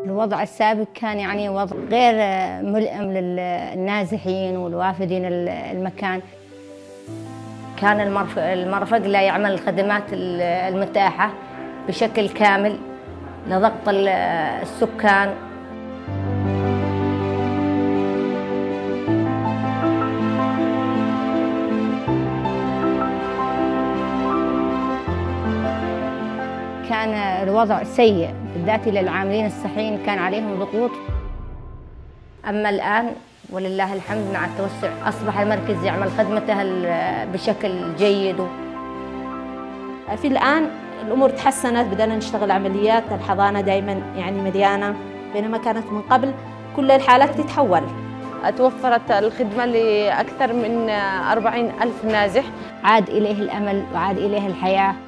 الوضع السابق كان يعني وضع غير ملئم للنازحين والوافدين المكان. كان المرفق لا يعمل الخدمات المتاحة بشكل كامل لضغط السكان. كان الوضع سيء بالذات للعاملين الصحيين، كان عليهم ضغوط. أما الآن ولله الحمد مع التوسع أصبح المركز يعمل خدمته بشكل جيد. في الآن الأمور تحسنت، بدأنا نشتغل عمليات. الحضانة دائما يعني مليانة، بينما كانت من قبل كل الحالات تتحول. توفرت الخدمة لأكثر من 40,000 نازح. عاد إليه الأمل وعاد إليه الحياة.